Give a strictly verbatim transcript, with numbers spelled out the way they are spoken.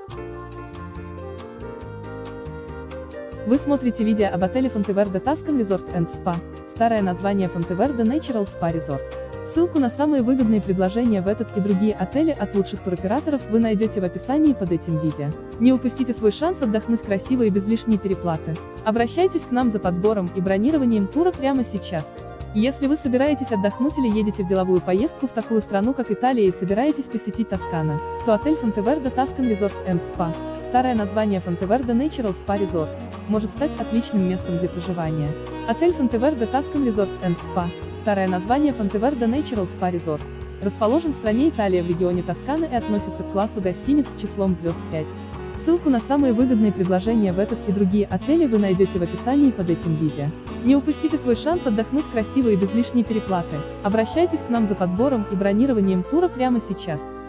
Вы смотрите видео об отеле Fonteverda Tuscan Resort and Spa, старое название Fonteverda Natural Spa Resort. Ссылку на самые выгодные предложения в этот и другие отели от лучших туроператоров вы найдете в описании под этим видео. Не упустите свой шанс отдохнуть красиво и без лишней переплаты. Обращайтесь к нам за подбором и бронированием тура прямо сейчас. Если вы собираетесь отдохнуть или едете в деловую поездку в такую страну, как Италия, и собираетесь посетить Тоскана, то отель Fonteverda Tuscan Resort and Spa, старое название Fonteverda Natural Spa Resort, может стать отличным местом для проживания. Отель Fonteverda Tuscan Resort and Spa, старое название Fonteverda Natural Spa Resort, расположен в стране Италия в регионе Тоскана и относится к классу гостиниц с числом звезд пять. Ссылку на самые выгодные предложения в этот и другие отели вы найдете в описании под этим видео. Не упустите свой шанс отдохнуть красиво и без лишней переплаты. Обращайтесь к нам за подбором и бронированием тура прямо сейчас.